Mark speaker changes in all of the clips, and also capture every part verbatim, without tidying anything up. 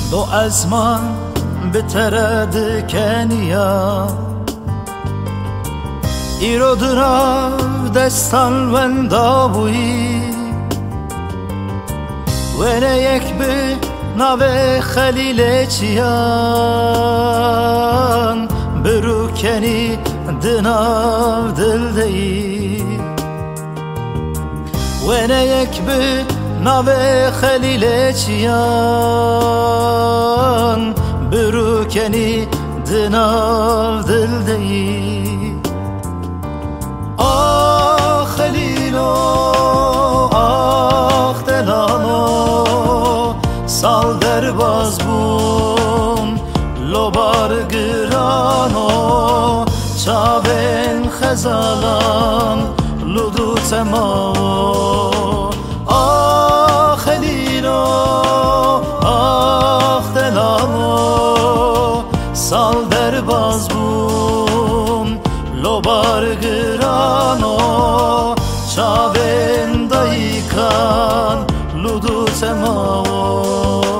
Speaker 1: دو ازمان بترد کنیا ایرو دراو دستان وندا بویی وینه یک به ناو خلیل چیان برو کنی دناو دل دی وینه یک به ناو خلیل چیان برو کنی دناو دل دی آه خلیلو آه دلانو سال در باز بون لوبار گرانو چاوین خزالان لودو تماو آه خلیلو آه دلانو سال در باز بون لوبار گرانو چاوین دایکان لودو تماو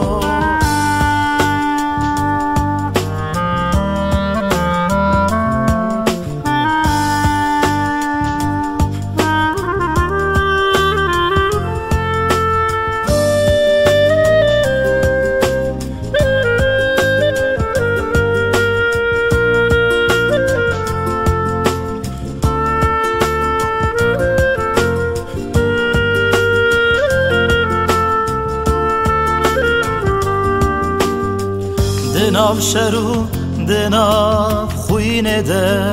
Speaker 1: دناو شرو دناو خوینه ده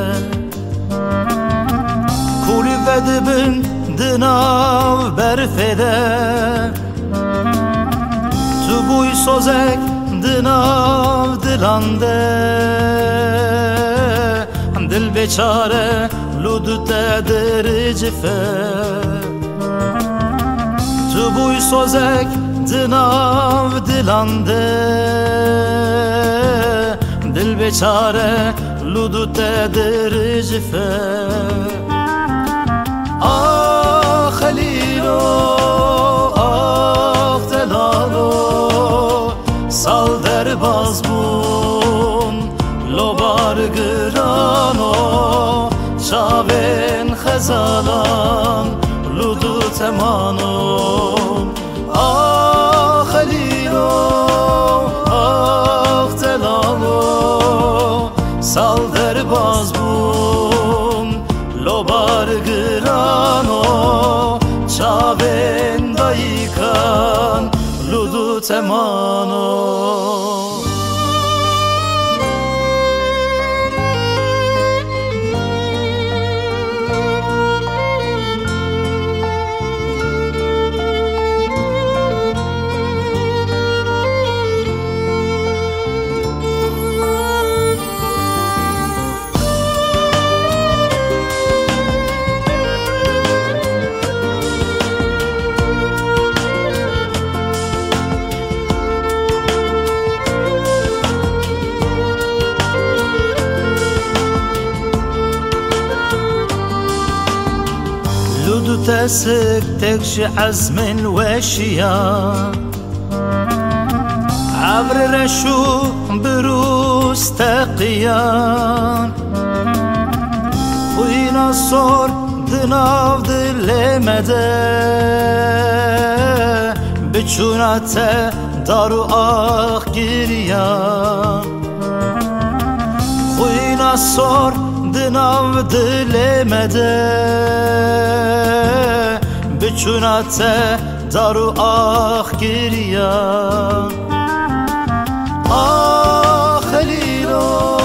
Speaker 1: کولی ودبن دناو برفده تو بوی سوزک دناو دلانده دل بیچاره لودو در جفه تو بوی سوزک دناو دلانده دل بیچاره لودو در جفه آه خلیلو آه دلالو سال در باز بون لوبار گرانو چاوین خزالان لودو تمانو آه خلیلو آه دلالو سال در باز بون لوبار گرانو چاوین دایکان لودو تمانو لودو تسك تكشي عزم وشيا عبر رشو بروس تقيان وينا صور دناو دل مده بچونات دارو آخ گريان وينا صور دناو دل مده بچونات دارو آخ گريان آه خلیلو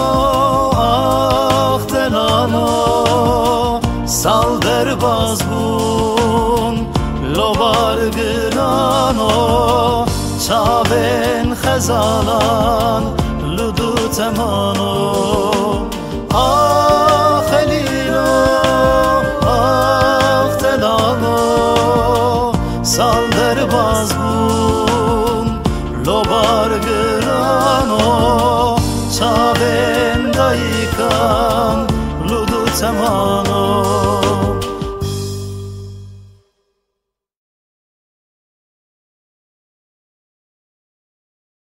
Speaker 1: آه دلانو سال در باز بون لوبار گرانو چاوین خزالان لودو تمانو آه خلیلو آه دلانو سال در باز بون لوبار گرانو چاوین دایکان لودو تمانو